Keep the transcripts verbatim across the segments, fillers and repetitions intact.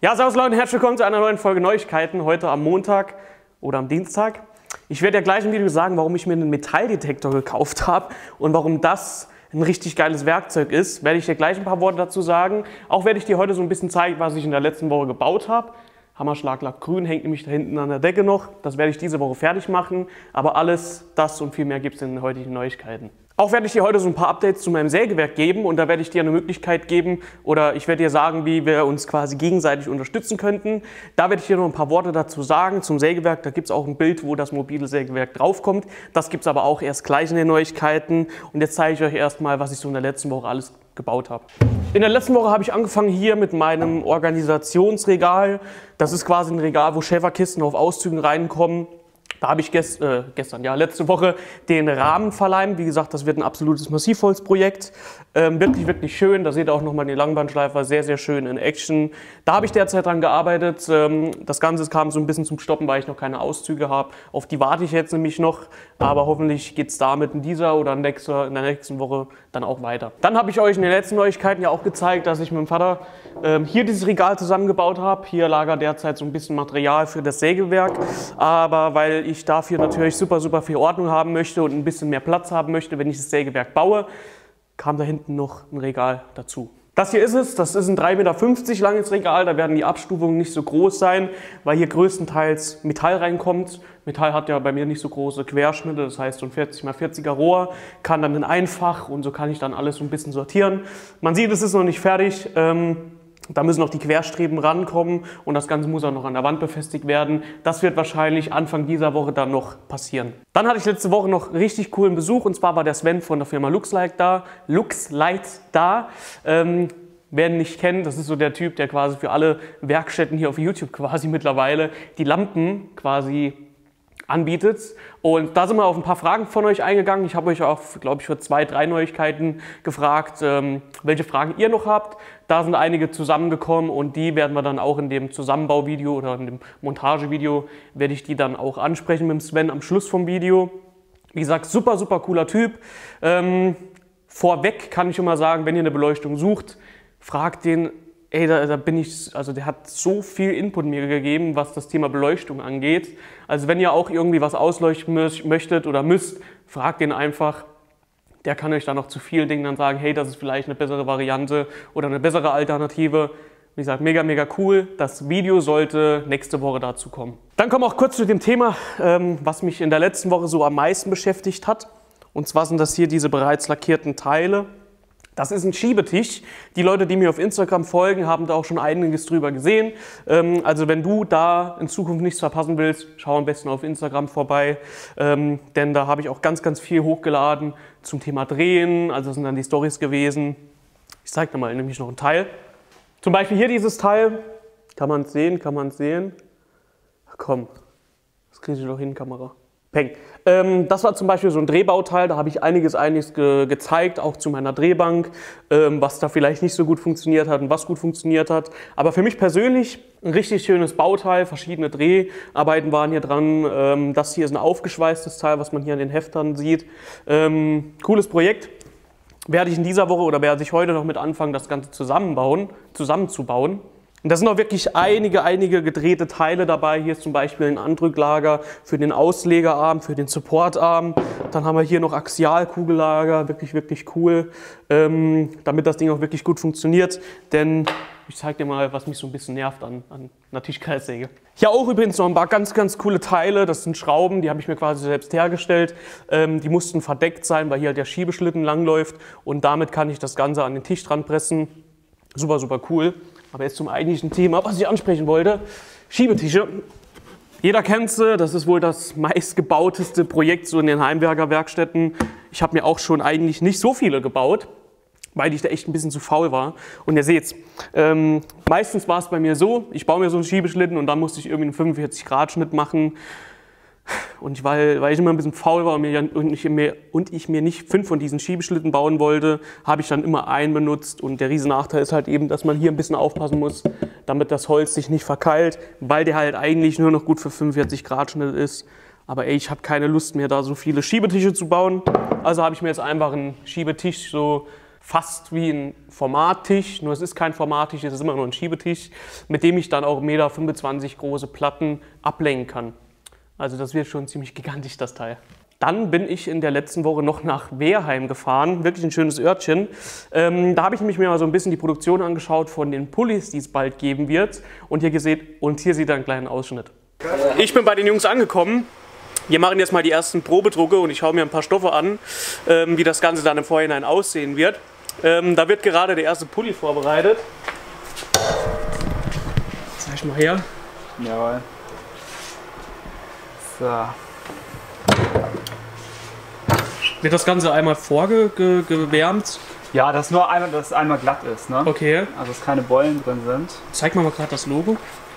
Ja, servus Leute, herzlich willkommen zu einer neuen Folge Neuigkeiten, heute am Montag oder am Dienstag. Ich werde ja gleich im Video sagen, warum ich mir einen Metalldetektor gekauft habe und warum das ein richtig geiles Werkzeug ist. Werde ich dir gleich ein paar Worte dazu sagen. Auch werde ich dir heute so ein bisschen zeigen, was ich in der letzten Woche gebaut habe. Hammerschlag Lack grün hängt nämlich da hinten an der Decke noch. Das werde ich diese Woche fertig machen. Aber alles das und viel mehr gibt es in den heutigen Neuigkeiten. Auch werde ich dir heute so ein paar Updates zu meinem Sägewerk geben und da werde ich dir eine Möglichkeit geben oder ich werde dir sagen, wie wir uns quasi gegenseitig unterstützen könnten. Da werde ich dir noch ein paar Worte dazu sagen zum Sägewerk. Da gibt es auch ein Bild, wo das mobile Sägewerk draufkommt. Das gibt es aber auch erst gleich in den Neuigkeiten. Und jetzt zeige ich euch erstmal, was ich so in der letzten Woche alles gebaut habe. In der letzten Woche habe ich angefangen hier mit meinem Organisationsregal. Das ist quasi ein Regal, wo Schäferkisten auf Auszügen reinkommen. Da habe ich gest, äh, gestern, ja, letzte Woche den Rahmen verleimt. Wie gesagt, das wird ein absolutes Massivholzprojekt. Ähm, wirklich, wirklich schön. Da seht ihr auch nochmal den Langbandschleifer, sehr, sehr schön in Action. Da habe ich derzeit dran gearbeitet. Ähm, das Ganze kam so ein bisschen zum Stoppen, weil ich noch keine Auszüge habe. Auf die warte ich jetzt nämlich noch. Aber hoffentlich geht es damit in dieser oder in der nächsten Woche dann auch weiter. Dann habe ich euch in den letzten Neuigkeiten ja auch gezeigt, dass ich mit dem Vater ähm, hier dieses Regal zusammengebaut habe. Hier lagert derzeit so ein bisschen Material für das Sägewerk. Aber weil ich dafür natürlich super, super viel Ordnung haben möchte und ein bisschen mehr Platz haben möchte, wenn ich das Sägewerk baue, kam da hinten noch ein Regal dazu. Das hier ist es, das ist ein drei Meter fünfzig langes Regal, da werden die Abstufungen nicht so groß sein, weil hier größtenteils Metall reinkommt. Metall hat ja bei mir nicht so große Querschnitte, das heißt so ein vierzig mal vierziger Rohr kann dann in einfach und so kann ich dann alles so ein bisschen sortieren. Man sieht, es ist noch nicht fertig. Ähm, Da müssen noch die Querstreben rankommen und das Ganze muss auch noch an der Wand befestigt werden. Das wird wahrscheinlich Anfang dieser Woche dann noch passieren. Dann hatte ich letzte Woche noch richtig coolen Besuch und zwar war der Sven von der Firma Luxlight da. Luxlight da. Ähm, wer ihn nicht kennt, das ist so der Typ, der quasi für alle Werkstätten hier auf YouTube quasi mittlerweile die Lampen quasi anbietet. Und da sind wir auf ein paar Fragen von euch eingegangen. Ich habe euch auch, glaube ich, für zwei, drei Neuigkeiten gefragt, ähm, welche Fragen ihr noch habt. Da sind einige zusammengekommen und die werden wir dann auch in dem Zusammenbauvideo oder in dem Montagevideo, werde ich die dann auch ansprechen mit dem Sven am Schluss vom Video. Wie gesagt, super, super cooler Typ. Ähm, vorweg kann ich schon mal sagen, wenn ihr eine Beleuchtung sucht, fragt den. Ey, da, da bin ich, also der hat so viel Input mir gegeben, was das Thema Beleuchtung angeht. Also wenn ihr auch irgendwie was ausleuchten müsst, möchtet oder müsst, fragt den einfach. Der kann euch dann noch zu vielen Dingen dann sagen, hey, das ist vielleicht eine bessere Variante oder eine bessere Alternative. Wie gesagt, mega, mega cool. Das Video sollte nächste Woche dazu kommen. Dann kommen wir auch kurz zu dem Thema, ähm, was mich in der letzten Woche so am meisten beschäftigt hat. Und zwar sind das hier diese bereits lackierten Teile. Das ist ein Schiebetisch. Die Leute, die mir auf Instagram folgen, haben da auch schon einiges drüber gesehen. Also wenn du da in Zukunft nichts verpassen willst, schau am besten auf Instagram vorbei. Denn da habe ich auch ganz, ganz viel hochgeladen zum Thema Drehen. Also das sind dann die Storys gewesen. Ich zeige dir mal nämlich noch ein Teil. Zum Beispiel hier dieses Teil. Kann man es sehen? Kann man es sehen? Ach komm, das kriege ich doch hin, Kamera. Peng. Ähm, das war zum Beispiel so ein Drehbauteil, da habe ich einiges, einiges ge gezeigt, auch zu meiner Drehbank, ähm, was da vielleicht nicht so gut funktioniert hat und was gut funktioniert hat. Aber für mich persönlich ein richtig schönes Bauteil, verschiedene Dreharbeiten waren hier dran. Ähm, das hier ist ein aufgeschweißtes Teil, was man hier an den Heftern sieht. Ähm, cooles Projekt. Werde ich in dieser Woche oder werde ich heute noch mit anfangen, das Ganze zusammenbauen, zusammenzubauen. Und da sind auch wirklich einige, einige gedrehte Teile dabei. Hier ist zum Beispiel ein Andrücklager für den Auslegerarm, für den Supportarm. Dann haben wir hier noch Axialkugellager, wirklich, wirklich cool, ähm, damit das Ding auch wirklich gut funktioniert. Denn ich zeige dir mal, was mich so ein bisschen nervt an, an einer Tischkreissäge. Hier auch übrigens noch ein paar ganz, ganz coole Teile. Das sind Schrauben, die habe ich mir quasi selbst hergestellt. Ähm, die mussten verdeckt sein, weil hier halt der Schiebeschlitten langläuft. Und damit kann ich das Ganze an den Tisch dran pressen. Super, super cool. Aber jetzt zum eigentlichen Thema, was ich ansprechen wollte. Schiebetische. Jeder kennt sie, das ist wohl das meistgebauteste Projekt so in den Heimwerkerwerkstätten. Ich habe mir auch schon eigentlich nicht so viele gebaut, weil ich da echt ein bisschen zu faul war. Und ihr seht's, ähm, meistens war es bei mir so, ich baue mir so einen Schiebeschlitten und dann musste ich irgendwie einen fünfundvierzig Grad Schnitt machen. Und weil, weil ich immer ein bisschen faul war und, mir, und, ich mir, und ich mir nicht fünf von diesen Schiebeschlitten bauen wollte, habe ich dann immer einen benutzt. Und der riesen Nachteil ist halt eben, dass man hier ein bisschen aufpassen muss, damit das Holz sich nicht verkeilt, weil der halt eigentlich nur noch gut für fünfundvierzig Grad Schnitt ist. Aber ey, ich habe keine Lust mehr, da so viele Schiebetische zu bauen. Also habe ich mir jetzt einfach einen Schiebetisch so fast wie ein Formattisch, nur es ist kein Formattisch, es ist immer nur ein Schiebetisch, mit dem ich dann auch eins Komma fünfundzwanzig Meter große Platten ablenken kann. Also das wird schon ziemlich gigantisch, das Teil. Dann bin ich in der letzten Woche noch nach Wehrheim gefahren, wirklich ein schönes Örtchen. Ähm, da habe ich mich mir mal so ein bisschen die Produktion angeschaut von den Pullis, die es bald geben wird. Und hier, gesehen, und hier seht ihr einen kleinen Ausschnitt. Ich bin bei den Jungs angekommen. Wir machen jetzt mal die ersten Probedrucke und ich schaue mir ein paar Stoffe an, ähm, wie das Ganze dann im Vorhinein aussehen wird. Ähm, da wird gerade der erste Pulli vorbereitet. Zeig ich mal her. Jawohl. So. Wird das Ganze einmal vorgewärmt? Ja, dass nur einmal, dass es einmal glatt ist, ne? Okay. Also dass keine Bollen drin sind. Zeig mal, mal gerade das Logo.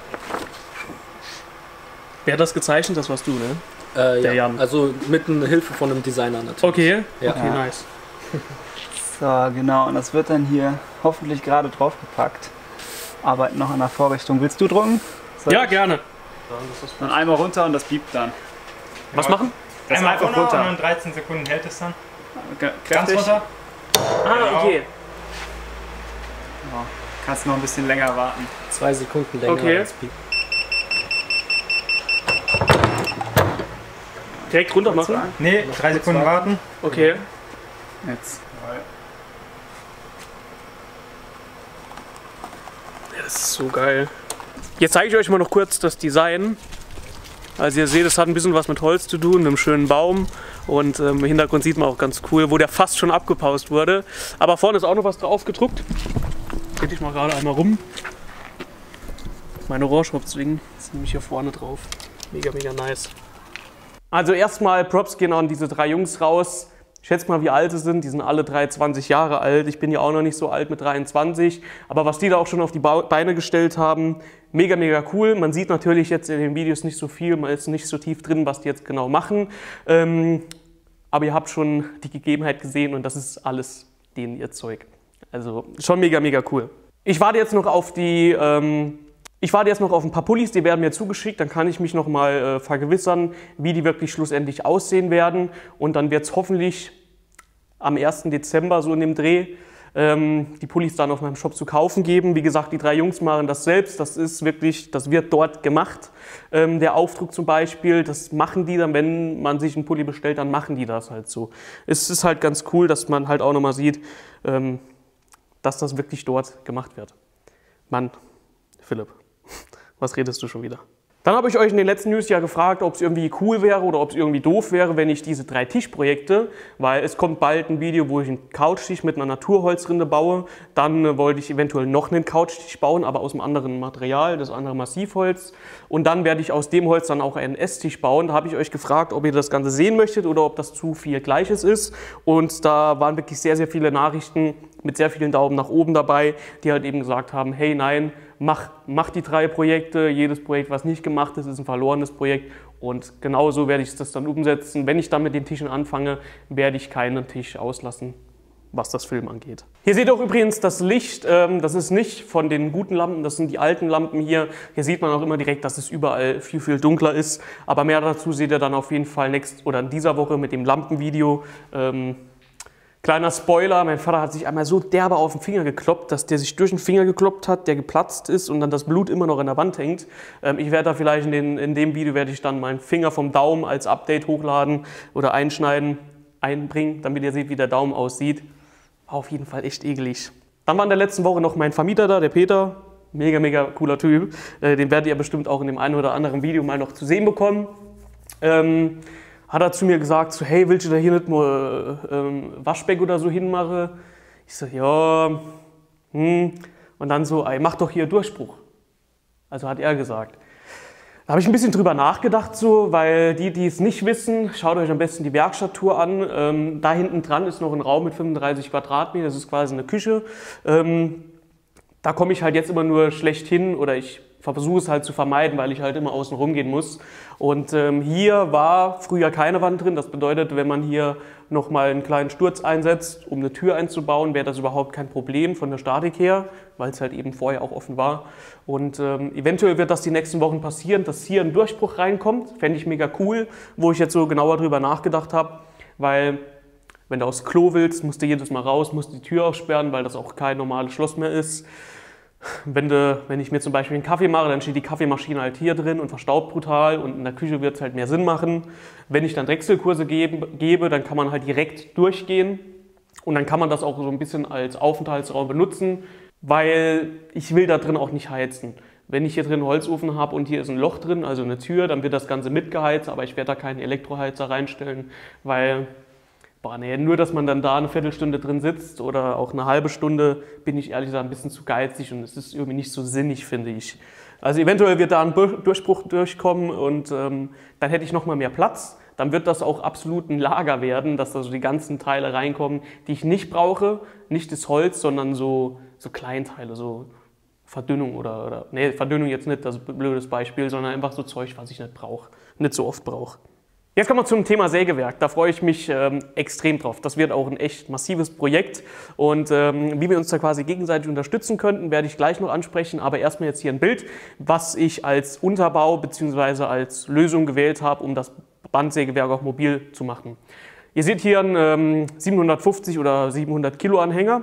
Wer hat das gezeichnet? Das warst du, ne? Äh, Der ja. Jan. Also mit einer Hilfe von einem Designer natürlich. Okay, Ja. okay, Ja. nice. So, genau. Und das wird dann hier hoffentlich gerade draufgepackt. Arbeiten noch an der Vorrichtung. Willst du drucken? Soll Ja, ich? gerne. Dann einmal runter und das biebt dann. Was machen? Das Einmal einfach runter, runter. und in dreizehn Sekunden hält es dann. Ge- Ganz Kräftig. runter. Ah, okay. Ja. Kannst noch ein bisschen länger warten. Zwei Sekunden länger Okay. als Peak. Direkt runter machen? Nee, drei Sekunden warten. Okay. Jetzt. Ja, das ist so geil. Jetzt zeige ich euch mal noch kurz das Design. Also ihr seht, es hat ein bisschen was mit Holz zu tun, mit einem schönen Baum. Und ähm, im Hintergrund sieht man auch ganz cool, wo der fast schon abgepaust wurde. Aber vorne ist auch noch was drauf gedruckt. Dreh dich mal gerade einmal rum. Meine Rohrschriftzwingen sind nämlich hier vorne drauf. Mega, mega nice. Also erstmal Props gehen an diese drei Jungs raus. Ich schätze mal, wie alt sie sind. Die sind alle dreiundzwanzig Jahre alt. Ich bin ja auch noch nicht so alt mit dreiundzwanzig. Aber was die da auch schon auf die Beine gestellt haben, mega, mega cool. Man sieht natürlich jetzt in den Videos nicht so viel, man ist nicht so tief drin, was die jetzt genau machen. Ähm, aber ihr habt schon die Gegebenheit gesehen und das ist alles denen ihr Zeug. Also schon mega, mega cool. Ich warte jetzt noch auf die... Ähm, Ich warte jetzt noch auf ein paar Pullis, die werden mir zugeschickt, dann kann ich mich noch mal äh, vergewissern, wie die wirklich schlussendlich aussehen werden. Und dann wird es hoffentlich am ersten Dezember so in dem Dreh ähm, die Pullis dann auf meinem Shop zu kaufen geben. Wie gesagt, die drei Jungs machen das selbst, das ist wirklich, das wird dort gemacht. Ähm, der Aufdruck zum Beispiel, das machen die dann, wenn man sich einen Pulli bestellt, dann machen die das halt so. Es ist halt ganz cool, dass man halt auch noch mal sieht, ähm, dass das wirklich dort gemacht wird. Mann, Philipp. Was redest du schon wieder? Dann habe ich euch in den letzten News ja gefragt, ob es irgendwie cool wäre oder ob es irgendwie doof wäre, wenn ich diese drei Tischprojekte, weil es kommt bald ein Video, wo ich einen Couchtisch mit einer Naturholzrinde baue. Dann äh, wollte ich eventuell noch einen Couchtisch bauen, aber aus einem anderen Material, das andere Massivholz. Und dann werde ich aus dem Holz dann auch einen Esstisch bauen. Da habe ich euch gefragt, ob ihr das Ganze sehen möchtet oder ob das zu viel Gleiches ist. Und da waren wirklich sehr, sehr viele Nachrichten mit sehr vielen Daumen nach oben dabei, die halt eben gesagt haben, hey, nein, mach, mach die drei Projekte, jedes Projekt, was nicht gemacht ist, ist ein verlorenes Projekt und genauso werde ich das dann umsetzen. Wenn ich dann mit den Tischen anfange, werde ich keinen Tisch auslassen, was das Film angeht. Hier seht ihr auch übrigens das Licht, ähm, das ist nicht von den guten Lampen, das sind die alten Lampen hier. Hier sieht man auch immer direkt, dass es überall viel, viel dunkler ist, aber mehr dazu seht ihr dann auf jeden Fall next, oder in dieser Woche mit dem Lampenvideo. Ähm, Kleiner Spoiler, mein Vater hat sich einmal so derbe auf den Finger gekloppt, dass der sich durch den Finger gekloppt hat, der geplatzt ist und dann das Blut immer noch in der Wand hängt. Ähm, ich werde da vielleicht in, den, in dem Video werde ich dann meinen Finger vom Daumen als Update hochladen oder einschneiden, einbringen, damit ihr seht, wie der Daumen aussieht. War auf jeden Fall echt eklig. Dann war in der letzten Woche noch mein Vermieter da, der Peter. Mega, mega cooler Typ. Äh, den werdet ihr bestimmt auch in dem einen oder anderen Video mal noch zu sehen bekommen. Ähm, hat er zu mir gesagt, so, hey, willst du da hier nicht nur äh, ähm, Waschbeck oder so hinmachen? Ich so, ja, hm. Und dann so, ey, mach doch hier Durchbruch. Also hat er gesagt. Da habe ich ein bisschen drüber nachgedacht, so, weil die, die es nicht wissen, schaut euch am besten die Werkstatttour an. Ähm, da hinten dran ist noch ein Raum mit fünfunddreißig Quadratmeter, das ist quasi eine Küche. Ähm, da komme ich halt jetzt immer nur schlecht hin oder ich versuche es halt zu vermeiden, weil ich halt immer außen rum gehen muss. Und ähm, hier war früher keine Wand drin. Das bedeutet, wenn man hier nochmal einen kleinen Sturz einsetzt, um eine Tür einzubauen, wäre das überhaupt kein Problem von der Statik her, weil es halt eben vorher auch offen war. Und ähm, eventuell wird das die nächsten Wochen passieren, dass hier ein Durchbruch reinkommt. Fände ich mega cool, wo ich jetzt so genauer drüber nachgedacht habe, weil Wenn du aufs Klo willst, musst du jedes Mal raus, musst die Tür aufsperren, weil das auch kein normales Schloss mehr ist. Wenn, du, wenn ich mir zum Beispiel einen Kaffee mache, dann steht die Kaffeemaschine halt hier drin und verstaubt brutal und in der Küche wird es halt mehr Sinn machen. Wenn ich dann Wechselkurse gebe, gebe, dann kann man halt direkt durchgehen und dann kann man das auch so ein bisschen als Aufenthaltsraum benutzen, weil ich will da drin auch nicht heizen. Wenn ich hier drin einen Holzofen habe und hier ist ein Loch drin, also eine Tür, dann wird das Ganze mitgeheizt, aber ich werde da keinen Elektroheizer reinstellen, weil boah, nee, nur, dass man dann da eine Viertelstunde drin sitzt oder auch eine halbe Stunde, bin ich ehrlich gesagt ein bisschen zu geizig und es ist irgendwie nicht so sinnig, finde ich. Also eventuell wird da ein Durchbruch durchkommen und ähm, dann hätte ich noch mal mehr Platz. Dann wird das auch absolut ein Lager werden, dass da so die ganzen Teile reinkommen, die ich nicht brauche. Nicht das Holz, sondern so, so Kleinteile, so Verdünnung oder, oder, nee, Verdünnung jetzt nicht, das ist ein blödes Beispiel, sondern einfach so Zeug, was ich nicht brauche, nicht so oft brauche. Jetzt kommen wir zum Thema Sägewerk. Da freue ich mich ähm, extrem drauf. Das wird auch ein echt massives Projekt und ähm, wie wir uns da quasi gegenseitig unterstützen könnten, werde ich gleich noch ansprechen. Aber erstmal jetzt hier ein Bild, was ich als Unterbau bzw. als Lösung gewählt habe, um das Bandsägewerk auch mobil zu machen. Ihr seht hier einen ähm, siebenhundertfünfzig oder siebenhundert Kilo Anhänger.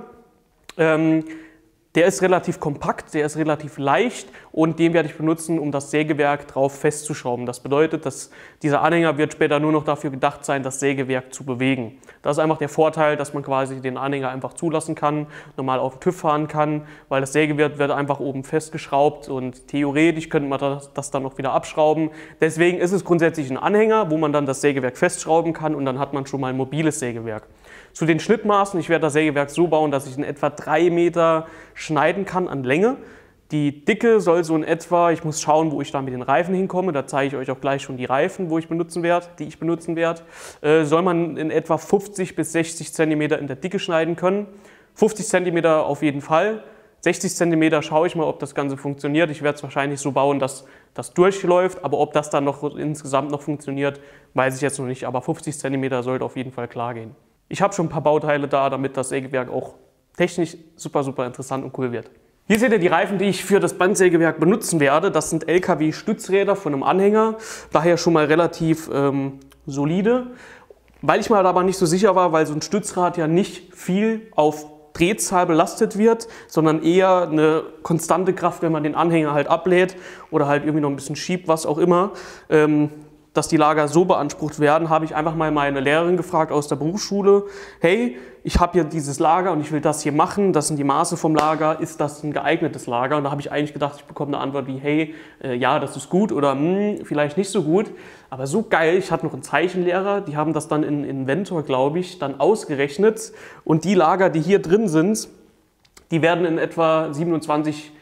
Ähm, Der ist relativ kompakt, der ist relativ leicht und den werde ich benutzen, um das Sägewerk drauf festzuschrauben. Das bedeutet, dass dieser Anhänger wird später nur noch dafür gedacht sein, das Sägewerk zu bewegen. Das ist einfach der Vorteil, dass man quasi den Anhänger einfach zulassen kann, normal auf den TÜV fahren kann, weil das Sägewerk wird einfach oben festgeschraubt und theoretisch könnte man das, das dann noch wieder abschrauben. Deswegen ist es grundsätzlich ein Anhänger, wo man dann das Sägewerk festschrauben kann und dann hat man schon mal ein mobiles Sägewerk. Zu den Schnittmaßen, ich werde das Sägewerk so bauen, dass ich in etwa drei Meter schneiden kann an Länge. Die Dicke soll so in etwa, ich muss schauen, wo ich da mit den Reifen hinkomme, da zeige ich euch auch gleich schon die Reifen, wo ich benutzen werde, die ich benutzen werde, äh, soll man in etwa fünfzig bis sechzig Zentimeter in der Dicke schneiden können. fünfzig Zentimeter auf jeden Fall. sechzig Zentimeter schaue ich mal, ob das Ganze funktioniert. Ich werde es wahrscheinlich so bauen, dass das durchläuft, aber ob das dann noch insgesamt noch funktioniert, weiß ich jetzt noch nicht. Aber fünfzig Zentimeter sollte auf jeden Fall klar gehen. Ich habe schon ein paar Bauteile da, damit das Sägewerk auch technisch super, super interessant und cool wird. Hier seht ihr die Reifen, die ich für das Bandsägewerk benutzen werde. Das sind L K W-Stützräder von einem Anhänger, daher schon mal relativ ähm, solide. Weil ich mal aber nicht so sicher war, weil so ein Stützrad ja nicht viel auf Drehzahl belastet wird, sondern eher eine konstante Kraft, wenn man den Anhänger halt ablädt oder halt irgendwie noch ein bisschen schiebt, was auch immer. Ähm, dass die Lager so beansprucht werden, habe ich einfach mal meine Lehrerin gefragt aus der Berufsschule, hey, ich habe hier dieses Lager und ich will das hier machen, das sind die Maße vom Lager, ist das ein geeignetes Lager? Und da habe ich eigentlich gedacht, ich bekomme eine Antwort wie, hey, äh, ja, das ist gut oder hm, vielleicht nicht so gut. Aber so geil, ich hatte noch einen Zeichenlehrer, die haben das dann in Inventor, glaube ich, dann ausgerechnet und die Lager, die hier drin sind, die werden in etwa siebenundzwanzig,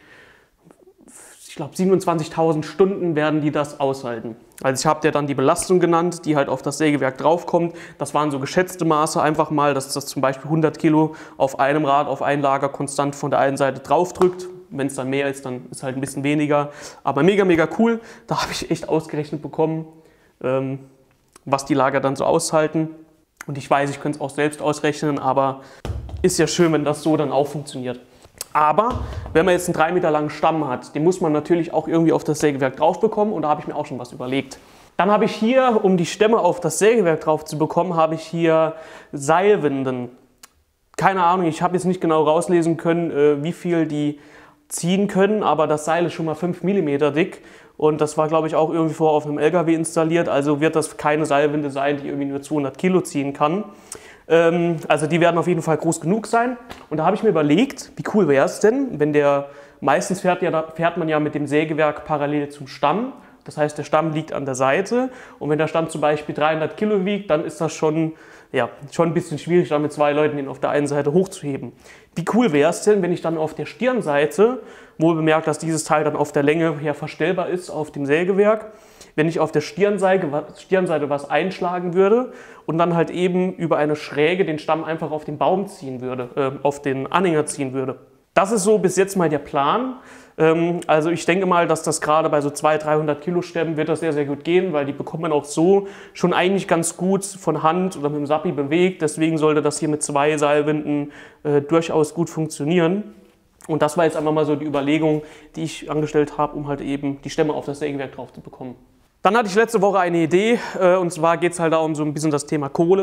ich glaube siebenundzwanzigtausend Stunden werden die das aushalten. Also ich habe dir dann die Belastung genannt, die halt auf das Sägewerk draufkommt. Das waren so geschätzte Maße einfach mal, dass das zum Beispiel hundert Kilo auf einem Rad, auf ein Lager konstant von der einen Seite drauf drückt. Wenn es dann mehr ist, dann ist halt ein bisschen weniger. Aber mega, mega cool. Da habe ich echt ausgerechnet bekommen, ähm, was die Lager dann so aushalten. Und ich weiß, ich könnte es auch selbst ausrechnen, aber ist ja schön, wenn das so dann auch funktioniert. Aber wenn man jetzt einen drei Meter langen Stamm hat, den muss man natürlich auch irgendwie auf das Sägewerk drauf bekommen und da habe ich mir auch schon was überlegt. Dann habe ich hier, um die Stämme auf das Sägewerk drauf zu bekommen, habe ich hier Seilwinden. Keine Ahnung, ich habe jetzt nicht genau rauslesen können, wie viel die ziehen können, aber das Seil ist schon mal fünf Millimeter dick und das war, glaube ich, auch irgendwie vorher auf einem L K W installiert, also wird das keine Seilwinde sein, die irgendwie nur zweihundert Kilo ziehen kann. Also die werden auf jeden Fall groß genug sein. Und da habe ich mir überlegt, wie cool wäre es denn, wenn der, meistens fährt, ja, fährt man ja mit dem Sägewerk parallel zum Stamm. Das heißt, der Stamm liegt an der Seite. Und wenn der Stamm zum Beispiel dreihundert Kilo wiegt, dann ist das schon, ja, schon ein bisschen schwierig, dann mit zwei Leuten den auf der einen Seite hochzuheben. Wie cool wäre es denn, wenn ich dann auf der Stirnseite, wohl bemerkt, dass dieses Teil dann auf der Länge her verstellbar ist auf dem Sägewerk, wenn ich auf der Stirnseite, Stirnseite was einschlagen würde und dann halt eben über eine Schräge den Stamm einfach auf den Baum ziehen würde, äh, auf den Anhänger ziehen würde. Das ist so bis jetzt mal der Plan. Ähm, also ich denke mal, dass das gerade bei so zweihundert, dreihundert Kilo Stämmen wird das sehr, sehr gut gehen, weil die bekommt man auch so schon eigentlich ganz gut von Hand oder mit dem Sappi bewegt. Deswegen sollte das hier mit zwei Seilwinden äh, durchaus gut funktionieren. Und das war jetzt einfach mal so die Überlegung, die ich angestellt habe, um halt eben die Stämme auf das Sägewerk drauf zu bekommen. Dann hatte ich letzte Woche eine Idee, und zwar geht es halt da um so ein bisschen das Thema Kohle,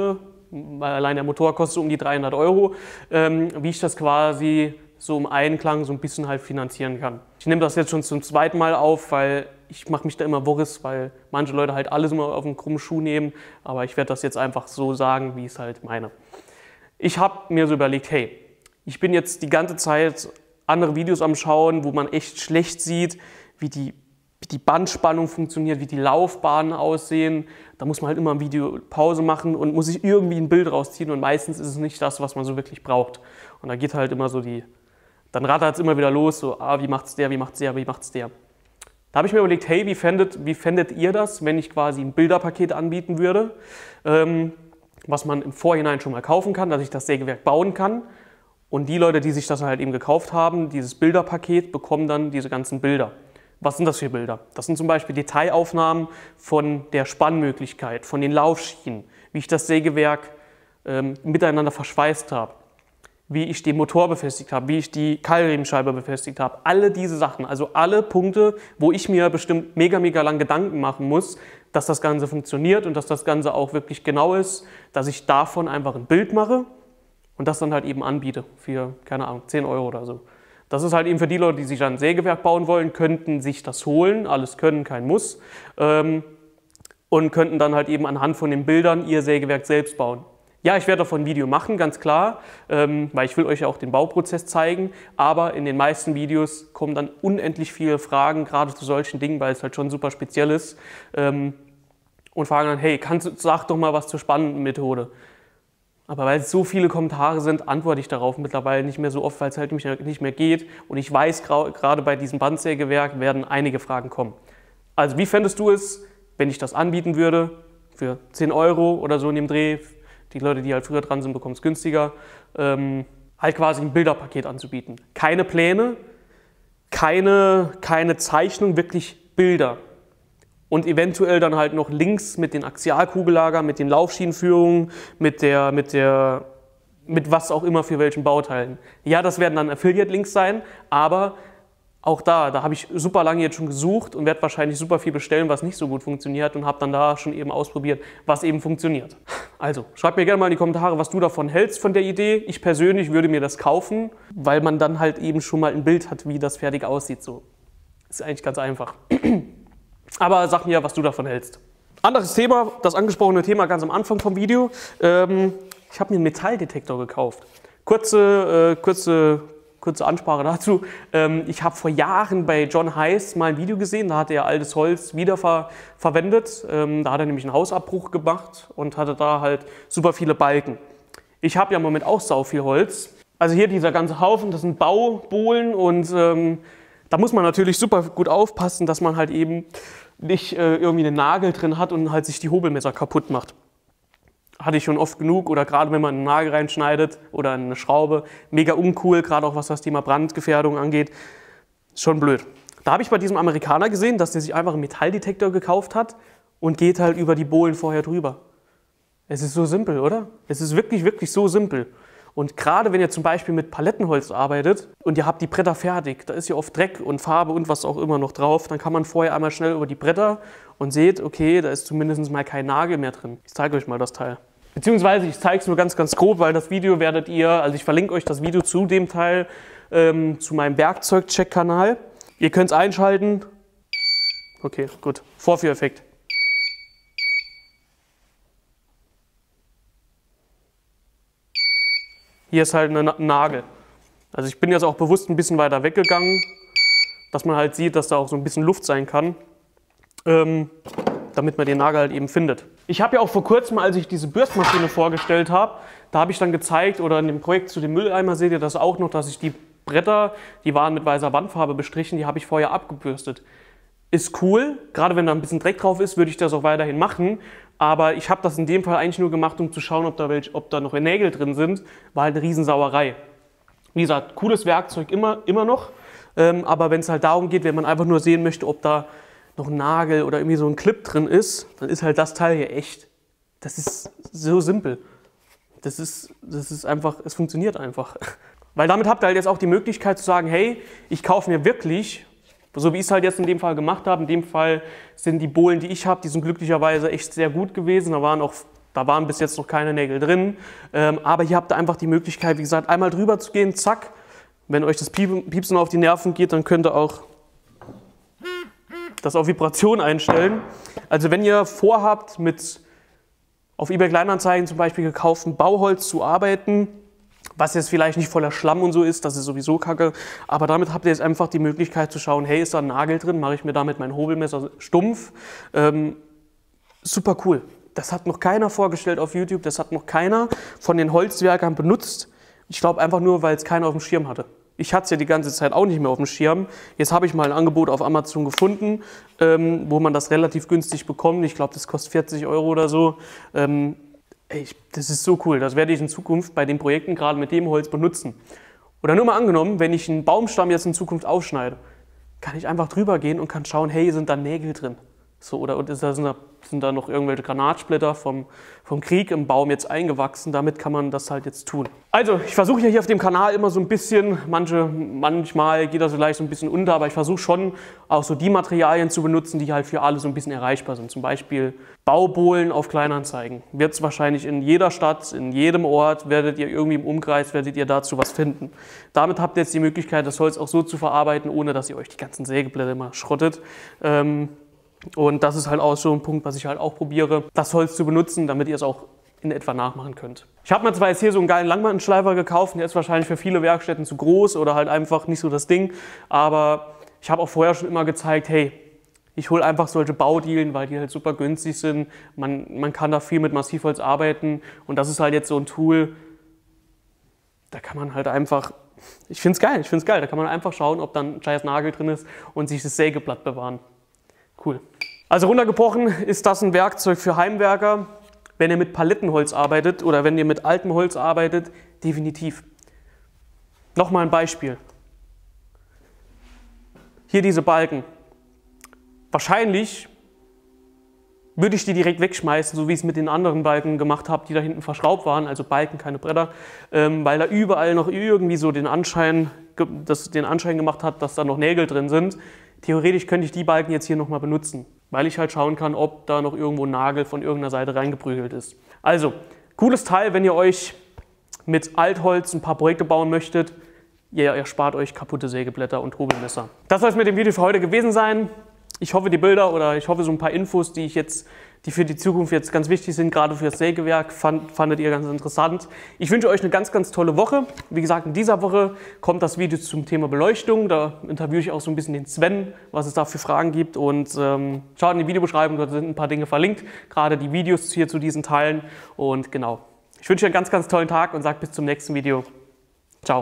weil allein der Motor kostet um die dreihundert Euro, ähm, wie ich das quasi so im Einklang so ein bisschen halt finanzieren kann. Ich nehme das jetzt schon zum zweiten Mal auf, weil ich mache mich da immer Worris, weil manche Leute halt alles immer auf einen krummen Schuh nehmen, aber ich werde das jetzt einfach so sagen, wie ich es halt meine. Ich habe mir so überlegt, hey, ich bin jetzt die ganze Zeit andere Videos am Schauen, wo man echt schlecht sieht, wie die, wie die Bandspannung funktioniert, wie die Laufbahnen aussehen. Da muss man halt immer ein Video Pause machen und muss sich irgendwie ein Bild rausziehen und meistens ist es nicht das, was man so wirklich braucht. Und da geht halt immer so die, dann rattert es immer wieder los, so, ah, wie macht's der, wie macht's der, wie macht's der. Da habe ich mir überlegt, hey, wie fändet, wie fändet ihr das, wenn ich quasi ein Bilderpaket anbieten würde, ähm, was man im Vorhinein schon mal kaufen kann, dass ich das Sägewerk bauen kann. Und die Leute, die sich das halt eben gekauft haben, dieses Bilderpaket, bekommen dann diese ganzen Bilder. Was sind das für Bilder? Das sind zum Beispiel Detailaufnahmen von der Spannmöglichkeit, von den Laufschienen, wie ich das Sägewerk ähm, miteinander verschweißt habe, wie ich den Motor befestigt habe, wie ich die Keilriemenscheibe befestigt habe. Alle diese Sachen, also alle Punkte, wo ich mir bestimmt mega, mega lang Gedanken machen muss, dass das Ganze funktioniert und dass das Ganze auch wirklich genau ist, dass ich davon einfach ein Bild mache und das dann halt eben anbiete für, keine Ahnung, zehn Euro oder so. Das ist halt eben für die Leute, die sich dann ein Sägewerk bauen wollen, könnten sich das holen, alles können, kein Muss, ähm, und könnten dann halt eben anhand von den Bildern ihr Sägewerk selbst bauen. Ja, ich werde davon ein Video machen, ganz klar, ähm, weil ich will euch ja auch den Bauprozess zeigen, aber in den meisten Videos kommen dann unendlich viele Fragen, gerade zu solchen Dingen, weil es halt schon super speziell ist, ähm, und fragen dann, hey, kannst du, sag doch mal was zur Spannmethode. Aber weil es so viele Kommentare sind, antworte ich darauf mittlerweile nicht mehr so oft, weil es halt nicht mehr geht und ich weiß, gerade bei diesem Bandsägewerk werden einige Fragen kommen. Also wie fändest du es, wenn ich das anbieten würde, für zehn Euro oder so in dem Dreh? Die Leute, die halt früher dran sind, bekommen es günstiger, ähm, halt quasi ein Bilderpaket anzubieten. Keine Pläne, keine, keine Zeichnung, wirklich Bilder. Und eventuell dann halt noch Links mit den Axialkugellagern, mit den Laufschienenführungen, mit der, mit der, mit was auch immer für welchen Bauteilen. Ja, das werden dann Affiliate-Links sein, aber auch da, da habe ich super lange jetzt schon gesucht und werde wahrscheinlich super viel bestellen, was nicht so gut funktioniert und habe dann da schon eben ausprobiert, was eben funktioniert. Also, schreib mir gerne mal in die Kommentare, was du davon hältst von der Idee. Ich persönlich würde mir das kaufen, weil man dann halt eben schon mal ein Bild hat, wie das fertig aussieht. So. Ist eigentlich ganz einfach. Aber sag mir, was du davon hältst. Anderes Thema, das angesprochene Thema ganz am Anfang vom Video. Ähm, ich habe mir einen Metalldetektor gekauft. Kurze, äh, kurze, kurze Ansprache dazu. Ähm, ich habe vor Jahren bei John Heiss mal ein Video gesehen, da hat er altes Holz wiederverwendet. Ähm, da hat er nämlich einen Hausabbruch gemacht und hatte da halt super viele Balken. Ich habe ja im Moment auch sau viel Holz. Also hier dieser ganze Haufen, das sind Baubohlen und ähm, da muss man natürlich super gut aufpassen, dass man halt eben nicht äh, irgendwie einen Nagel drin hat und halt sich die Hobelmesser kaputt macht. Hatte ich schon oft genug oder gerade wenn man einen Nagel reinschneidet oder eine Schraube, mega uncool, gerade auch was das Thema Brandgefährdung angeht, ist schon blöd. Da habe ich bei diesem Amerikaner gesehen, dass der sich einfach einen Metalldetektor gekauft hat und geht halt über die Bohlen vorher drüber. Es ist so simpel, oder? Es ist wirklich, wirklich so simpel. Und gerade wenn ihr zum Beispiel mit Palettenholz arbeitet und ihr habt die Bretter fertig, da ist ja oft Dreck und Farbe und was auch immer noch drauf, dann kann man vorher einmal schnell über die Bretter und seht, okay, da ist zumindest mal kein Nagel mehr drin. Ich zeige euch mal das Teil. Beziehungsweise ich zeige es nur ganz, ganz grob, weil das Video werdet ihr, also ich verlinke euch das Video zu dem Teil, ähm, zu meinem Werkzeugcheck-Kanal. Ihr könnt es einschalten. Okay, gut. Vorführeffekt. Hier ist halt ein Nagel. Also ich bin jetzt auch bewusst ein bisschen weiter weggegangen, dass man halt sieht, dass da auch so ein bisschen Luft sein kann, ähm, damit man den Nagel halt eben findet. Ich habe ja auch vor kurzem, als ich diese Bürstmaschine vorgestellt habe, da habe ich dann gezeigt, oder in dem Projekt zu dem Mülleimer seht ihr das auch noch, dass ich die Bretter, die waren mit weißer Wandfarbe bestrichen, die habe ich vorher abgebürstet. Ist cool, gerade wenn da ein bisschen Dreck drauf ist, würde ich das auch weiterhin machen. Aber ich habe das in dem Fall eigentlich nur gemacht, um zu schauen, ob da, welch, ob da noch Nägel drin sind. War halt eine Riesensauerei. Wie gesagt, cooles Werkzeug immer, immer noch. Ähm, aber wenn es halt darum geht, wenn man einfach nur sehen möchte, ob da noch ein Nagel oder irgendwie so ein Clip drin ist, dann ist halt das Teil hier echt. Das ist so simpel. Das ist, das ist einfach, es funktioniert einfach. Weil damit habt ihr halt jetzt auch die Möglichkeit zu sagen, hey, ich kaufe mir wirklich, so wie ich es halt jetzt in dem Fall gemacht habe, in dem Fall sind die Bohlen, die ich habe, die sind glücklicherweise echt sehr gut gewesen. Da waren auch Da waren bis jetzt noch keine Nägel drin, ähm, aber hier habt ihr einfach die Möglichkeit, wie gesagt, einmal drüber zu gehen, zack. Wenn euch das Piepsen auf die Nerven geht, dann könnt ihr auch das auf Vibration einstellen. Also wenn ihr vorhabt, mit auf eBay Kleinanzeigen zum Beispiel gekauftem Bauholz zu arbeiten, was jetzt vielleicht nicht voller Schlamm und so ist, das ist sowieso kacke, aber damit habt ihr jetzt einfach die Möglichkeit zu schauen, hey, ist da ein Nagel drin, mache ich mir damit mein Hobelmesser stumpf. Ähm, super cool. Das hat noch keiner vorgestellt auf YouTube, das hat noch keiner von den Holzwerkern benutzt. Ich glaube einfach nur, weil es keiner auf dem Schirm hatte. Ich hatte es ja die ganze Zeit auch nicht mehr auf dem Schirm. Jetzt habe ich mal ein Angebot auf Amazon gefunden, ähm, wo man das relativ günstig bekommt. Ich glaube, das kostet vierzig Euro oder so. Ähm, ey, das ist so cool. Das werde ich in Zukunft bei den Projekten gerade mit dem Holz benutzen. Oder nur mal angenommen, wenn ich einen Baumstamm jetzt in Zukunft aufschneide, kann ich einfach drüber gehen und kann schauen, hey, sind da Nägel drin? So, oder ist da, sind, da, sind da noch irgendwelche Granatsplitter vom, vom Krieg im Baum jetzt eingewachsen? Damit kann man das halt jetzt tun. Also, ich versuche ja hier auf dem Kanal immer so ein bisschen, manche, manchmal geht das vielleicht so ein bisschen unter, aber ich versuche schon auch so die Materialien zu benutzen, die halt für alle so ein bisschen erreichbar sind. Zum Beispiel Baubohlen auf Kleinanzeigen. Wird es wahrscheinlich in jeder Stadt, in jedem Ort, werdet ihr irgendwie im Umkreis, werdet ihr dazu was finden. Damit habt ihr jetzt die Möglichkeit, das Holz auch so zu verarbeiten, ohne dass ihr euch die ganzen Sägeblätter immer schrottet. Ähm, Und das ist halt auch so ein Punkt, was ich halt auch probiere, das Holz zu benutzen, damit ihr es auch in etwa nachmachen könnt. Ich habe mir zwar jetzt hier so einen geilen Langmattenschleifer gekauft, der ist wahrscheinlich für viele Werkstätten zu groß oder halt einfach nicht so das Ding, aber ich habe auch vorher schon immer gezeigt, hey, ich hole einfach solche Baudielen, weil die halt super günstig sind, man, man kann da viel mit Massivholz arbeiten und das ist halt jetzt so ein Tool, da kann man halt einfach, ich finde es geil, ich finde es geil, da kann man einfach schauen, ob dann ein scheiß Nagel drin ist und sich das Sägeblatt bewahren. Cool. Also runtergebrochen ist das ein Werkzeug für Heimwerker. Wenn ihr mit Palettenholz arbeitet oder wenn ihr mit altem Holz arbeitet, definitiv. Nochmal ein Beispiel. Hier diese Balken. Wahrscheinlich würde ich die direkt wegschmeißen, so wie ich es mit den anderen Balken gemacht habe, die da hinten verschraubt waren, also Balken, keine Bretter, ähm, weil da überall noch irgendwie so den Anschein, das, den Anschein gemacht hat, dass da noch Nägel drin sind. Theoretisch könnte ich die Balken jetzt hier nochmal benutzen, weil ich halt schauen kann, ob da noch irgendwo ein Nagel von irgendeiner Seite reingeprügelt ist. Also, cooles Teil, wenn ihr euch mit Altholz ein paar Projekte bauen möchtet. Ihr erspart euch kaputte Sägeblätter und Hobelmesser. Das soll es mit dem Video für heute gewesen sein. Ich hoffe, die Bilder oder ich hoffe, so ein paar Infos, die ich jetzt, die für die Zukunft jetzt ganz wichtig sind, gerade für das Sägewerk, fand, fandet ihr ganz interessant. Ich wünsche euch eine ganz, ganz tolle Woche. Wie gesagt, in dieser Woche kommt das Video zum Thema Beleuchtung. Da interviewe ich auch so ein bisschen den Sven, was es da für Fragen gibt. Und ähm, schaut in die Videobeschreibung, dort sind ein paar Dinge verlinkt. Gerade die Videos hier zu diesen Teilen. Und genau, ich wünsche euch einen ganz, ganz tollen Tag und sage bis zum nächsten Video. Ciao.